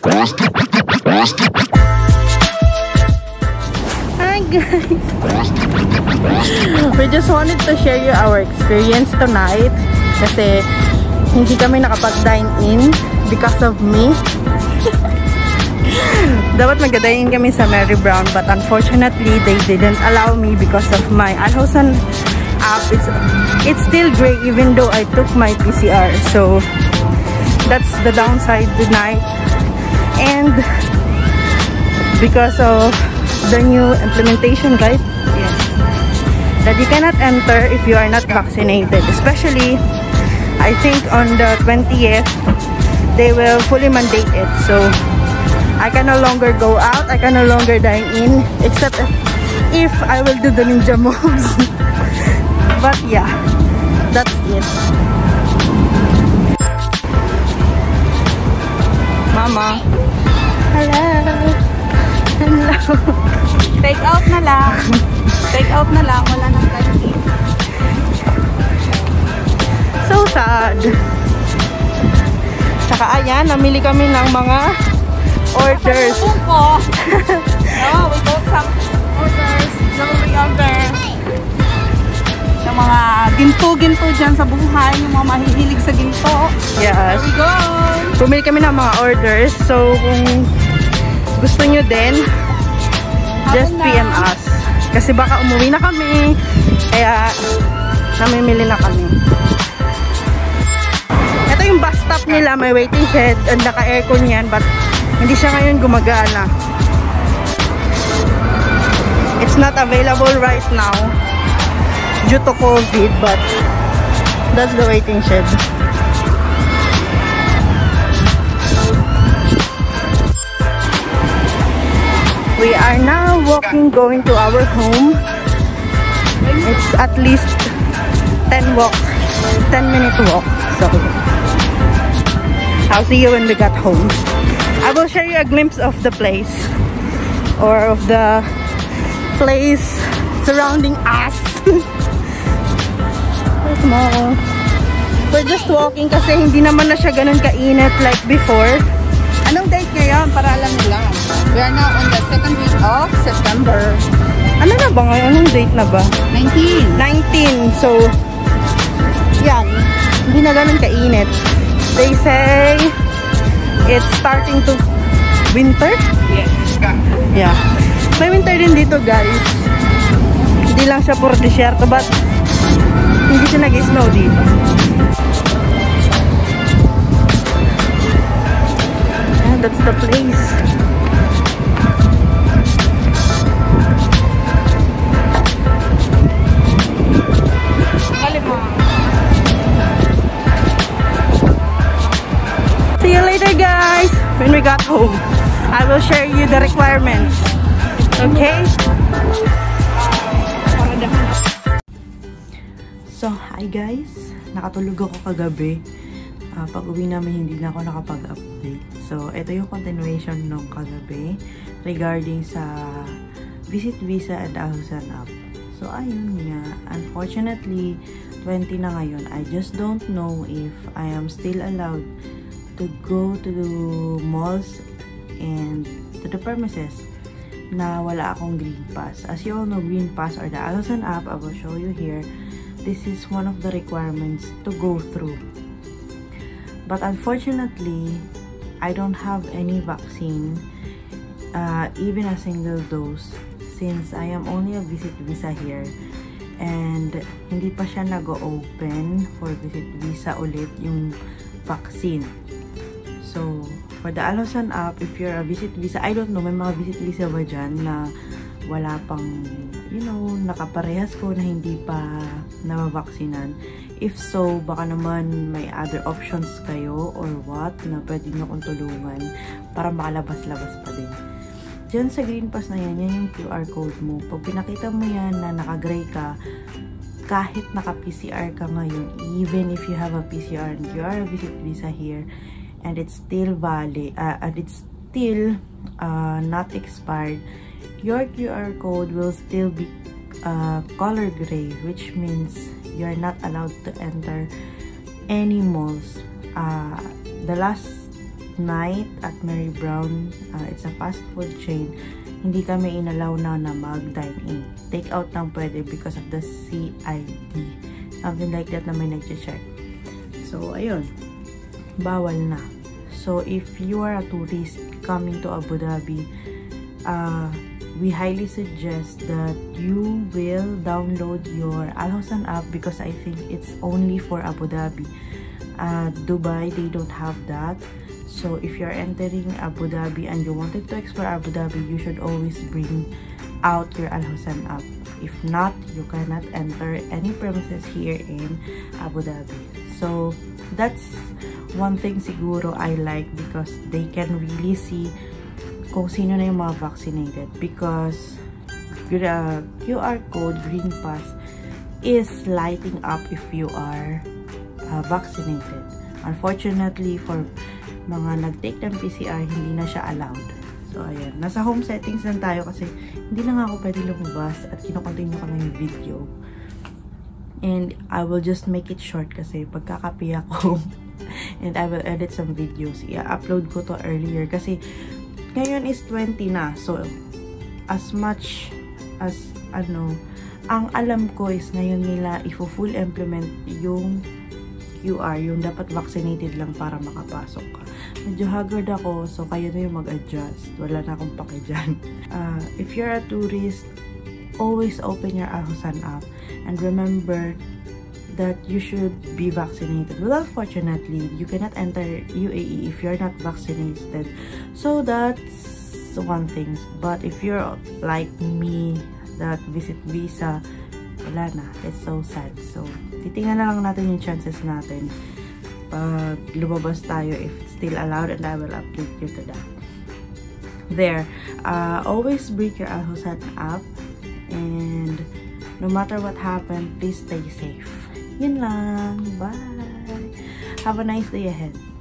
Hi guys! We just wanted to share you our experience tonight kasi hindi kami nakapag-dine in because of me. Dapat mag-dine in kami sa Mary Brown but unfortunately they didn't allow me because of my Alhosan app. It's still gray even though I took my PCR, so that's the downside tonight. And because of the new implementation, right? Yes. That you cannot enter if you are not vaccinated. Especially, I think on the 20th, they will fully mandate it. So, I can no longer go out. I can no longer dine in. Except if I will do the ninja moves. But yeah, that's it. Mama. Hello. Hello. Take out na lang. Take out na lang. Wala nang canteen. So sad. Tsaka ayan, namili kami ng mga orders. Oh, we got some orders. Jewelry orders. Yung mga ginto-ginto dyan sa buhay. Yung mga mahihilig sa ginto. Yes. There we go. Pumili kami ng mga orders. So, kung gusto nyo din, just PM us. Kasi baka umuwi na kami. Kaya, namimili na kami. Ito yung bus stop nila. May waiting shed. And naka-aircon yan. But, hindi siya ngayon gumagana. It's not available right now. Due to COVID. But, that's the waiting shed. We are now walking, going to our home. It's at least 10-minute walk. So, I'll see you when we get home. I will show you a glimpse of the place or of the place surrounding us. Small. We're just walking kasi hindi naman na siya ganun kainit like before. Anong date ngayon? Para alam nila. We are now on the 2nd week of September. Ano na ba ngayon? Anong date na ba? 19. So, yan. Hindi na ganun kainit. They say it's starting to winter? Yes. Yeah. May winter din dito, guys. Hindi lang siya puro desierto, but hindi siya nag-snow dito. And that's the place. See you later, guys. When we got home, I will share you the requirements. Okay? So, hi guys. Nakatulog ako kagabi. Pag-uwi namin, hindi na ako nakapag-update. So, ito yung continuation nung kagabi regarding sa Visit Visa and Alhosan app. So, ayun nga. Unfortunately, 20 na ngayon. I just don't know if I am still allowed to go to the malls and to the premises na wala akong green pass. As you all know, green pass or the Alhosan app, I will show you here. This is one of the requirements to go through. But unfortunately, I don't have any vaccine, even a single dose, since I am only a Visit Visa here. And hindi pa siya nag-open for Visit Visa ulit yung vaccine. So, for the Alhosan app, if you're a Visit Visa, I don't know, may mga Visit Visa ba dyan na wala pang, you know, nakaparehas ko na hindi pa nababaksinan. If so, baka naman may other options kayo or what na pwede nyo kong tulungan para makalabas-labas pa din. Diyan sa Green Pass na yan, yan yung QR code mo. Pag pinakita mo yan na naka-gray ka, kahit naka-PCR ka ngayon, even if you have a PCR and you are a Visit Visa here, and it's still valid, and it's still not expired, your QR code will still be color gray, which means you're not allowed to enter any malls. The last night at Mary Brown, it's a fast food chain, hindi kami inalaw na mag-dine in. Take out lang pwede because of the CID. Something like that na may nag-check. So, ayun. Bawal na. So, if you are a tourist coming to Abu Dhabi, we highly suggest that you will download your Al Hosn app because I think it's only for Abu Dhabi. Dubai, they don't have that. So if you're entering Abu Dhabi and you wanted to explore Abu Dhabi, you should always bring out your Al Hosn app. If not, you cannot enter any premises here in Abu Dhabi. So that's one thing siguro I like because they can really see kung sino na yung mga vaccinated because QR code, Green Pass is lighting up if you are vaccinated. Unfortunately, for mga nag-take ng PCR, hindi na siya allowed. So, ayan. Nasa home settings lang tayo kasi hindi na nga ako pwede lumabas at kino-continue ko lang yung video. And I will just make it short kasi pagkakapi ako and I will edit some videos. I-upload ko to earlier kasi ngayon is 20 na. So, as much as ang alam ko is ngayon nila i-full implement yung QR, yung dapat vaccinated lang para makapasok ka. Medyo haggard ako, so kayo na yung mag-adjust. Wala na akong pake dyan. If you're a tourist, always open your Al Hosn app and remember that you should be vaccinated. Well, unfortunately, you cannot enter UAE if you're not vaccinated. So that's one thing. But if you're like me, that visit visa, wala na. It's so sad. So, titingnan na lang natin yung chances natin pag lumabas tayo if it's still allowed and I will update you to that. There. Always bring your Al Hosn app and no matter what happened, please stay safe. Yun lang. Bye! Have a nice day ahead.